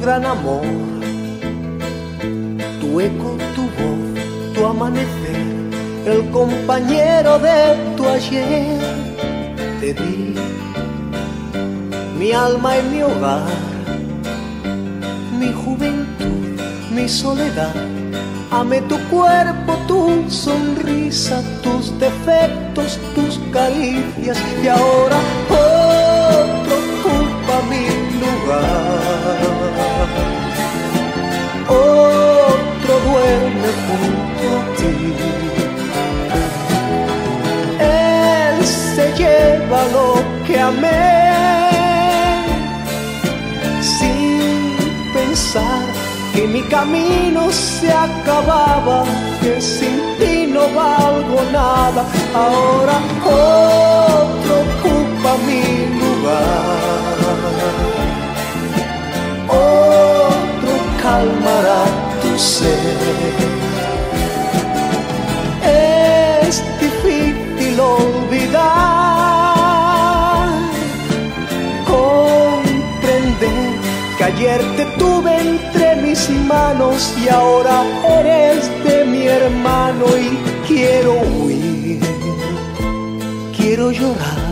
gran amor, tu eco, tu voz, tu amanecer, el compañero de tu ayer. Te di mi alma y mi hogar, mi juventud, mi soledad. Amé tu cuerpo, tu sonrisa, tus defectos, tus caricias, y ahora otro ocupa mi lugar. Otro duerme junto a ti. Él se lleva lo que amé, sin pensar que mi camino se acababa, que sin ti no valgo nada. Ahora otro ocupa mi lugar, otro calmará tu sed. Es difícil olvidar, comprender que ayer te tuve entre mis manos y ahora eres de mi hermano. Y quiero huir, quiero llorar,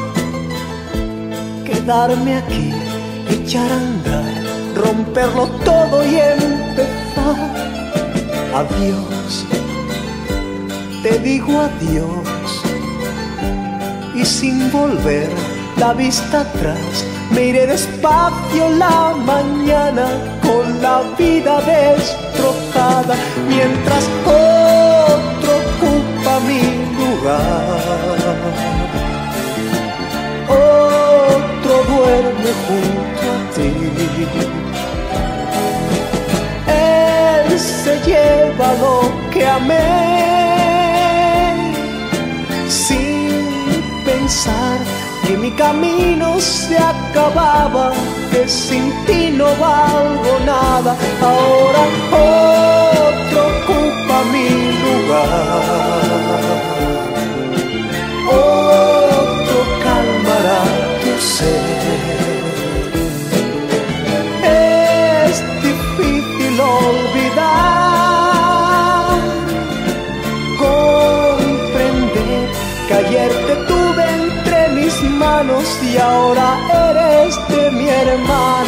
quedarme aquí, echar a andar, romperlo todo y empezar. Adiós, te digo adiós, y sin volver la vista atrás, me iré despacio la mañana con la vida destrozada, mientras otro ocupa mi lugar. Otro duerme junto a ti. Él se lleva lo que amé, sin pensar que mi camino se acababa, que sin ti no valgo nada. Ahora otro ocupa mi lugar, otro calmará tu sed. Es difícil olvidar, comprender que ayer te tuve entre mis manos y ahora eres de mi hermano.